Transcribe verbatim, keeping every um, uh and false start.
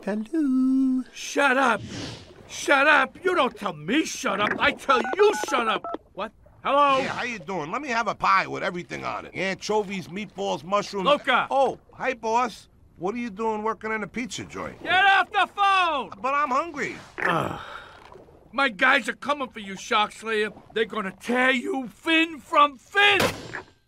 Hello? Shut up! Shut up! You don't tell me shut up. I tell you shut up. What? Hello? Hey, how you doing? Let me have a pie with everything on it. Anchovies, meatballs, mushrooms. Luca! Oh, hi, boss. What are you doing working in a pizza joint? Get off the phone! But I'm hungry. My guys are coming for you, Shark Slayer. They're gonna tear you fin from fin!